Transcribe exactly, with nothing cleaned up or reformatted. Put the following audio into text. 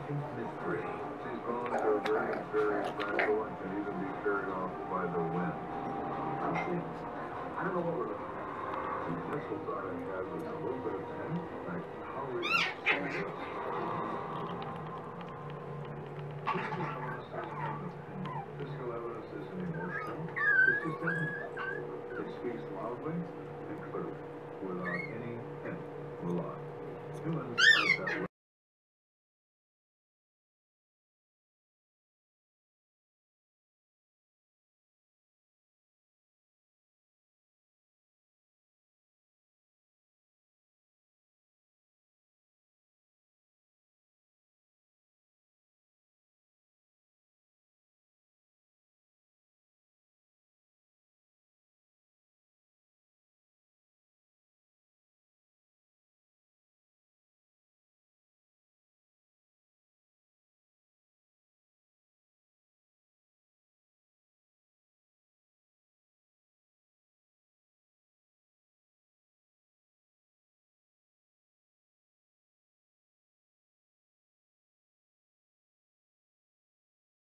mystery. These bones are very, very fragile and can even be carried off by the wind. Actually, I don't know what we're looking at. The initial thought I had was a little bit of pen, like how we understand this. Physical evidence isn't emotional. It's just evidence. It speaks loudly and clearly, without any hint of a lie. Humans are that way.